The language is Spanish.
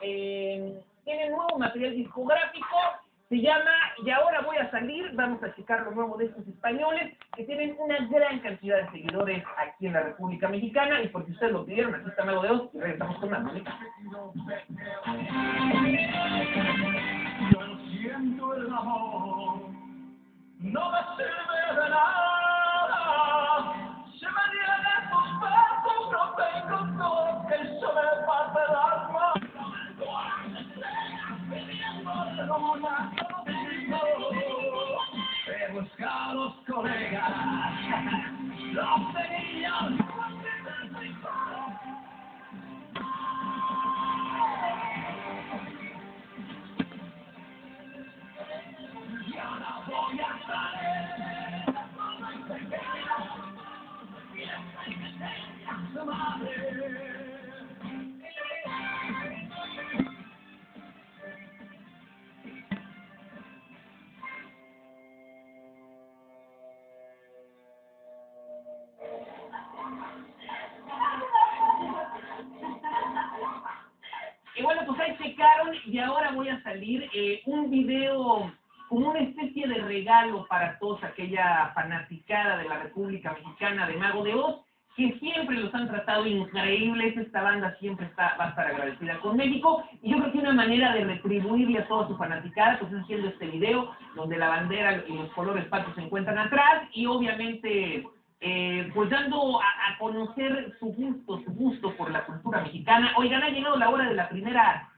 tienen nuevo material discográfico, se llama Y ahora voy a salir. Vamos a checar lo nuevo de estos españoles, que tienen una gran cantidad de seguidores aquí en la República Mexicana, y porque ustedes lo pidieron, aquí está Mago de Oz, y regresamos con más música. Yo no siento el amor, no me sirve de nada. Se me niegan tus besos, no tengo todo, que eso me parte el alma. He buscado a los colegas, los tenían. Y ahora voy a salir. Su madre. Y bueno, pues ahí checaron Y ahora voy a salir, un video como una especie de regalo para toda aquella fanaticada de la República Mexicana de Mago de Oz, que siempre los han tratado increíbles. Esta banda siempre va a estar agradecida con México, y yo creo que una manera de retribuirle a toda su fanaticada pues es haciendo este video donde la bandera y los colores patrios se encuentran atrás, y obviamente pues dando a conocer su gusto por la cultura mexicana. Oigan, ha llegado la hora de la primera